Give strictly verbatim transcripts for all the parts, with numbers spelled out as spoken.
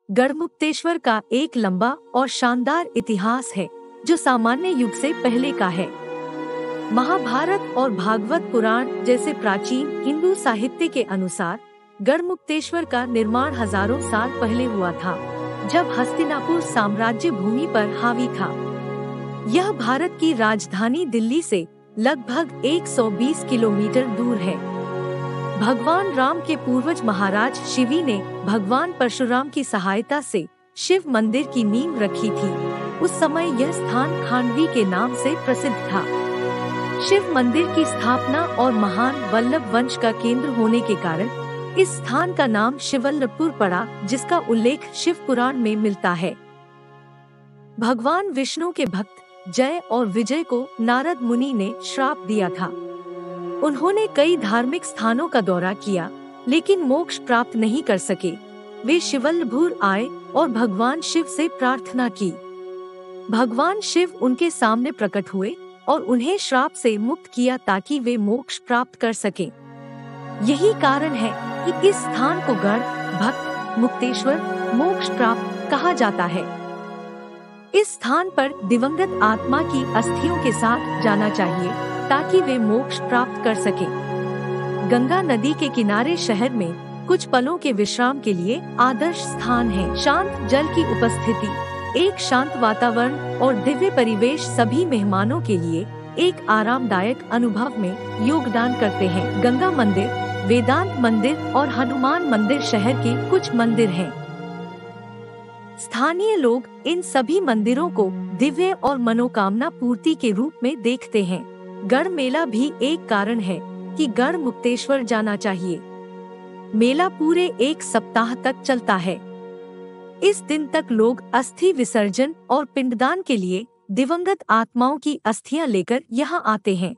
गढ़मुक्तेश्वर का एक लंबा और शानदार इतिहास है जो सामान्य युग से पहले का है। महाभारत और भागवत पुराण जैसे प्राचीन हिंदू साहित्य के अनुसार गढ़मुक्तेश्वर का निर्माण हजारों साल पहले हुआ था, जब हस्तिनापुर साम्राज्य भूमि पर हावी था। यह भारत की राजधानी दिल्ली से लगभग एक सौ बीस किलोमीटर दूर है। भगवान राम के पूर्वज महाराज शिवी ने भगवान परशुराम की सहायता से शिव मंदिर की नींव रखी थी। उस समय यह स्थान खांडवी के नाम से प्रसिद्ध था। शिव मंदिर की स्थापना और महान वल्लभ वंश का केंद्र होने के कारण इस स्थान का नाम शिवल्लभपुर पड़ा, जिसका उल्लेख शिव पुराण में मिलता है। भगवान विष्णु के भक्त जय और विजय को नारद मुनि ने श्राप दिया था। उन्होंने कई धार्मिक स्थानों का दौरा किया, लेकिन मोक्ष प्राप्त नहीं कर सके। वे शिवल्लभपुर आए और भगवान शिव से प्रार्थना की। भगवान शिव उनके सामने प्रकट हुए और उन्हें श्राप से मुक्त किया ताकि वे मोक्ष प्राप्त कर सकें। यही कारण है कि इस स्थान को गढ़ भक्त मुक्तेश्वर मोक्ष प्राप्त कहा जाता है। इस स्थान पर दिवंगत आत्मा की अस्थियों के साथ जाना चाहिए ताकि वे मोक्ष प्राप्त कर सकें। गंगा नदी के किनारे शहर में कुछ पलों के विश्राम के लिए आदर्श स्थान है। शांत जल की उपस्थिति, एक शांत वातावरण और दिव्य परिवेश सभी मेहमानों के लिए एक आरामदायक अनुभव में योगदान करते हैं। गंगा मंदिर, वेदांत मंदिर और हनुमान मंदिर शहर के कुछ मंदिर हैं। स्थानीय लोग इन सभी मंदिरों को दिव्य और मनोकामना पूर्ति के रूप में देखते हैं। गढ़ मेला भी एक कारण है कि गढ़मुक्तेश्वर जाना चाहिए। मेला पूरे एक सप्ताह तक चलता है। इस दिन तक लोग अस्थि विसर्जन और पिंडदान के लिए दिवंगत आत्माओं की अस्थियां लेकर यहाँ आते हैं।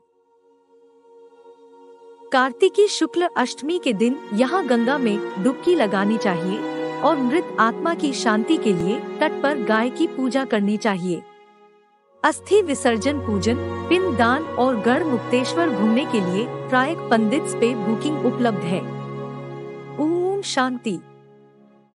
कार्तिकी शुक्ल अष्टमी के दिन यहाँ गंगा में डुबकी लगानी चाहिए और मृत आत्मा की शांति के लिए तट पर गाय की पूजा करनी चाहिए। अस्थि विसर्जन, पूजन, पिंडदान और गढ़मुक्तेश्वर घूमने के लिए ट्रायक पंडित्स पे बुकिंग उपलब्ध है। ओम शांति।